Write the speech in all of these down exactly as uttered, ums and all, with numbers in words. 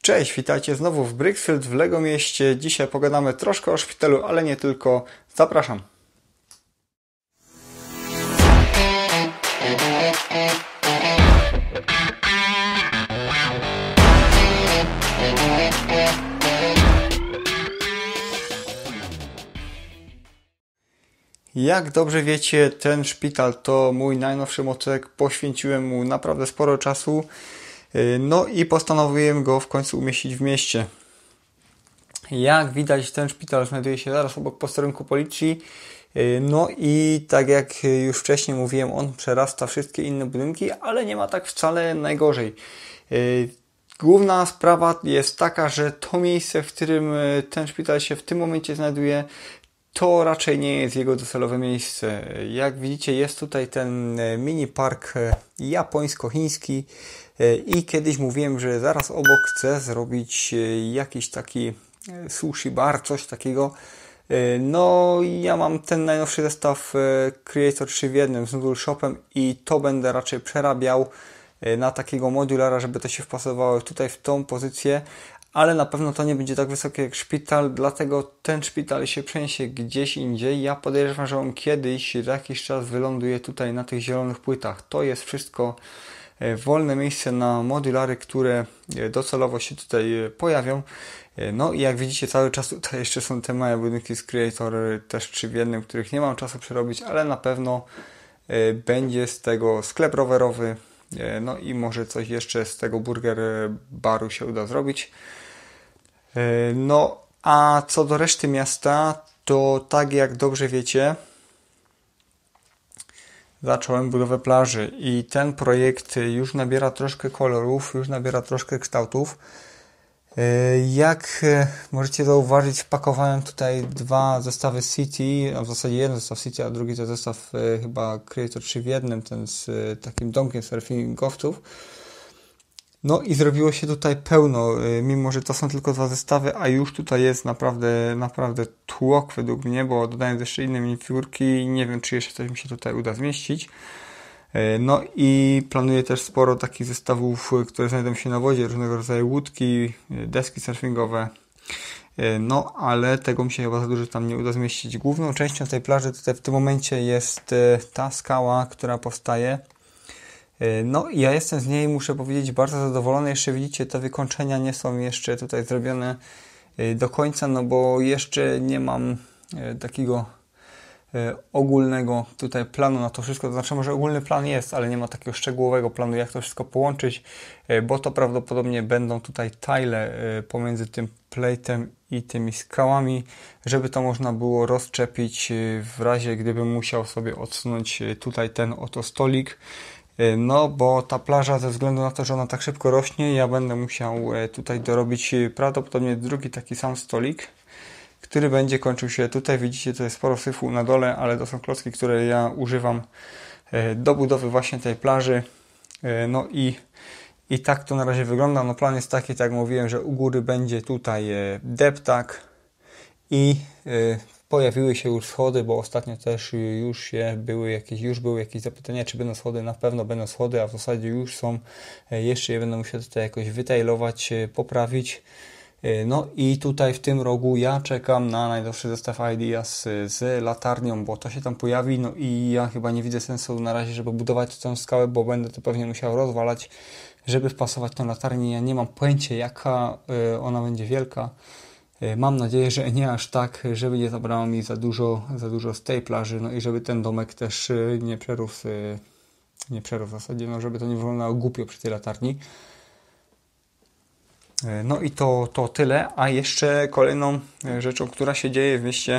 Cześć, witajcie znowu w Bricksfield w Lego Mieście. Dzisiaj pogadamy troszkę o szpitalu, ale nie tylko. Zapraszam. Jak dobrze wiecie, ten szpital to mój najnowszy motywek. Poświęciłem mu naprawdę sporo czasu. No i postanowiłem go w końcu umieścić w mieście. Jak widać, ten szpital znajduje się zaraz obok posterunku policji. No i tak jak już wcześniej mówiłem, on przerasta wszystkie inne budynki, ale nie ma tak wcale najgorzej. Główna sprawa jest taka, że to miejsce, w którym ten szpital się w tym momencie znajduje, to raczej nie jest jego docelowe miejsce. Jak widzicie, jest tutaj ten mini park japońsko-chiński i kiedyś mówiłem, że zaraz obok chcę zrobić jakiś taki sushi bar, coś takiego. No, ja mam ten najnowszy zestaw Creator trzy w jednym z Noodle Shopem i to będę raczej przerabiał na takiego modulara, żeby to się wpasowało tutaj w tą pozycję, ale na pewno to nie będzie tak wysokie jak szpital, dlatego ten szpital się przeniesie gdzieś indziej. Ja podejrzewam, że on kiedyś, za jakiś czas wyląduje tutaj na tych zielonych płytach. To jest wszystko wolne miejsce na modulary, które docelowo się tutaj pojawią. No i jak widzicie, cały czas tutaj jeszcze są te małe budynki z Creator też trzy w jednym, których nie mam czasu przerobić, ale na pewno będzie z tego sklep rowerowy, no i może coś jeszcze z tego burger baru się uda zrobić. No a co do reszty miasta, to tak jak dobrze wiecie, zacząłem budowę plaży i ten projekt już nabiera troszkę kolorów, już nabiera troszkę kształtów. Jak możecie zauważyć, wpakowałem tutaj dwa zestawy City, a w zasadzie jeden zestaw City, a drugi to zestaw chyba Creator trzy w jednym, ten z takim domkiem surfingowców. No i zrobiło się tutaj pełno, mimo że to są tylko dwa zestawy, a już tutaj jest naprawdę, naprawdę tłok według mnie, bo dodałem jeszcze inne minifigurki i nie wiem, czy jeszcze coś mi się tutaj uda zmieścić. No i planuję też sporo takich zestawów, które znajdą się na wodzie, różnego rodzaju łódki, deski surfingowe. No, ale tego mi się chyba za dużo tam nie uda zmieścić. Główną częścią tej plaży tutaj w tym momencie jest ta skała, która powstaje. No i ja jestem z niej, muszę powiedzieć, bardzo zadowolony. Jeszcze widzicie, te wykończenia nie są jeszcze tutaj zrobione do końca, no bo jeszcze nie mam takiego ogólnego tutaj planu na to wszystko, to znaczy może ogólny plan jest, ale nie ma takiego szczegółowego planu, jak to wszystko połączyć, bo to prawdopodobnie będą tutaj tile pomiędzy tym plate'em i tymi skałami, żeby to można było rozczepić w razie, gdybym musiał sobie odsunąć tutaj ten oto stolik. No, bo ta plaża, ze względu na to, że ona tak szybko rośnie, ja będę musiał tutaj dorobić prawdopodobnie drugi taki sam stolik, który będzie kończył się tutaj. Widzicie, to jest sporo syfu na dole, ale to są klocki, które ja używam do budowy właśnie tej plaży. No i, i tak to na razie wygląda. No, plan jest taki, tak jak mówiłem, że u góry będzie tutaj deptak i pojawiły się już schody, bo ostatnio też już się były jakieś, już były jakieś zapytania, czy będą schody. Na pewno będą schody, a w zasadzie już są. Jeszcze je będę musiał tutaj jakoś wytajlować, poprawić. No i tutaj w tym rogu ja czekam na najnowszy zestaw Ideas z latarnią, bo to się tam pojawi, no i ja chyba nie widzę sensu na razie, żeby budować tę skałę, bo będę to pewnie musiał rozwalać, żeby wpasować tę latarnię. Ja nie mam pojęcia, jaka ona będzie wielka. Mam nadzieję, że nie aż tak, żeby nie zabrało mi za dużo, za dużo z tej plaży, no i żeby ten domek też nie przerósł, nie przerósł w zasadzie, no żeby to nie wyglądało głupio przy tej latarni. No i to, to tyle, a jeszcze kolejną rzeczą, która się dzieje w mieście,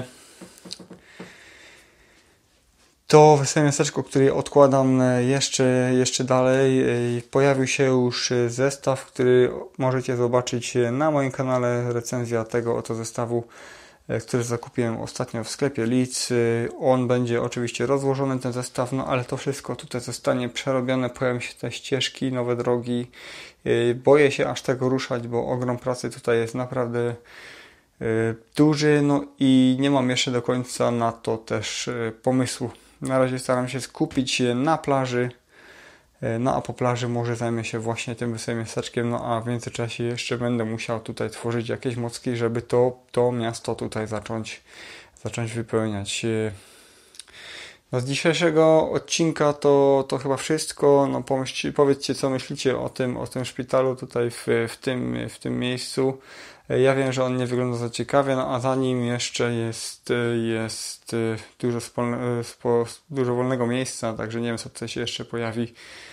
to wesołe miasteczko, które odkładam jeszcze, jeszcze dalej. Pojawił się już zestaw, który możecie zobaczyć na moim kanale, recenzja tego oto zestawu, który zakupiłem ostatnio w sklepie Leeds. On będzie oczywiście rozłożony, ten zestaw, no ale to wszystko tutaj zostanie przerobione, pojawią się te ścieżki, nowe drogi. Boję się aż tego ruszać, bo ogrom pracy tutaj jest naprawdę duży, no i nie mam jeszcze do końca na to też pomysłu. Na razie staram się skupić się na plaży, No a po plaży może zajmę się właśnie tym wesołym miasteczkiem, no a w międzyczasie jeszcze będę musiał tutaj tworzyć jakieś mocki, żeby to, to miasto tutaj zacząć, zacząć wypełniać. No z dzisiejszego odcinka to, to chyba wszystko. No pomyślcie, powiedzcie, co myślicie o tym, o tym szpitalu tutaj w, w, tym, w tym miejscu. Ja wiem, że on nie wygląda za ciekawie, no a za nim jeszcze jest, jest dużo, spolne, spo, dużo wolnego miejsca, także nie wiem, co tutaj się jeszcze pojawi.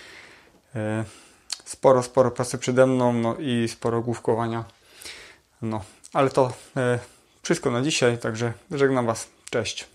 Sporo, sporo pracy przede mną, no i sporo główkowania. No, ale to wszystko na dzisiaj, także żegnam Was. Cześć.